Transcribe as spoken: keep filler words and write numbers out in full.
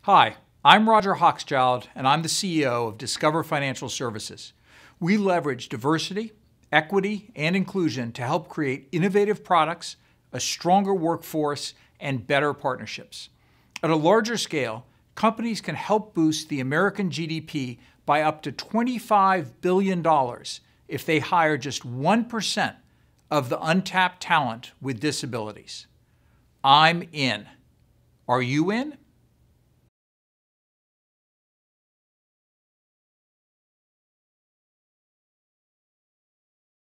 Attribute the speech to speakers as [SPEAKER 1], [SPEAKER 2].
[SPEAKER 1] Hi, I'm Roger Hochschild, and I'm the C E O of Discover Financial Services. We leverage diversity, equity, and inclusion to help create innovative products, a stronger workforce, and better partnerships. At a larger scale, companies can help boost the American G D P by up to twenty-five billion dollars if they hire just one percent of the untapped talent with disabilities. I'm in. Are you in?